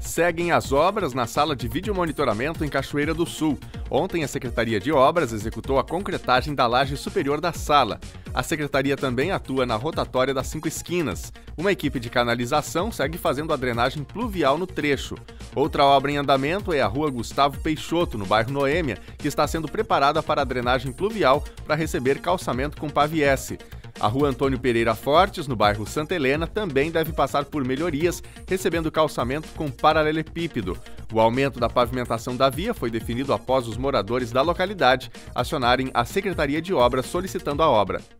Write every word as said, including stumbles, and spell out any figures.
Seguem as obras na sala de vídeo monitoramento em Cachoeira do Sul. Ontem, a Secretaria de Obras executou a concretagem da laje superior da sala. A Secretaria também atua na rotatória das Cinco Esquinas. Uma equipe de canalização segue fazendo a drenagem pluvial no trecho. Outra obra em andamento é a Rua Gustavo Peixoto, no bairro Noêmia, que está sendo preparada para a drenagem pluvial para receber calçamento com paviesse. A Rua Antônio Pereira Fortes, no bairro Santa Helena, também deve passar por melhorias, recebendo calçamento com paralelepípedo. O aumento da pavimentação da via foi definido após os moradores da localidade acionarem a Secretaria de Obras solicitando a obra.